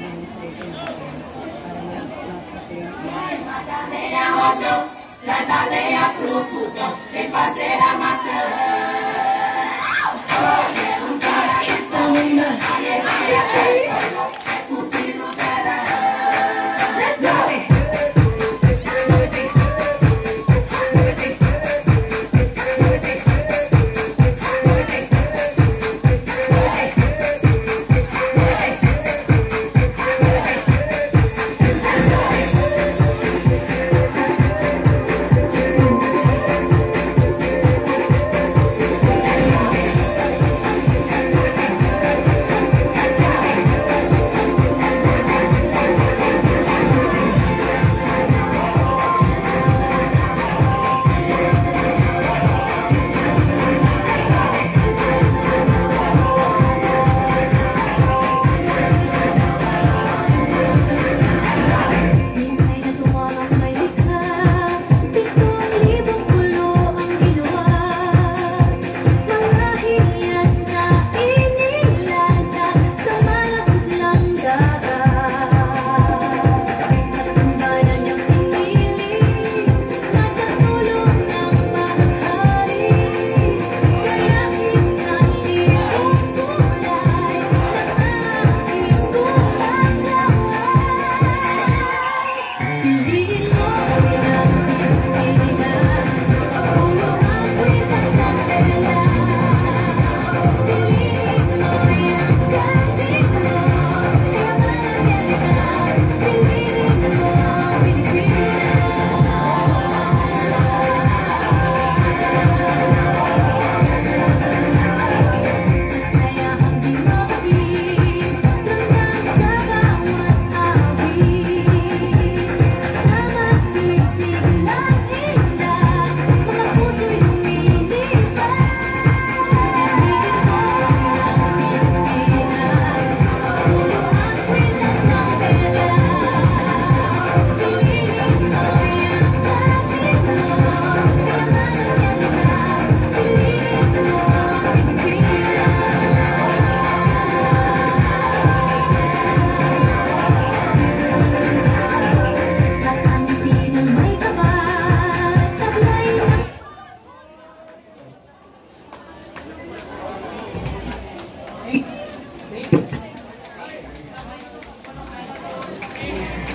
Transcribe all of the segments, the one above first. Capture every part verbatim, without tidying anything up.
demonstration natin para mas ma-appear. Traz a lenha pro fogão, vem fazer a maçã. Hoje é um dia que sonha, alegria tem, é curtir o verão. Let's go!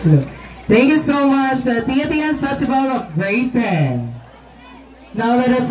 Thank you so much, the Tiatian Festival of Grade ten. Now let us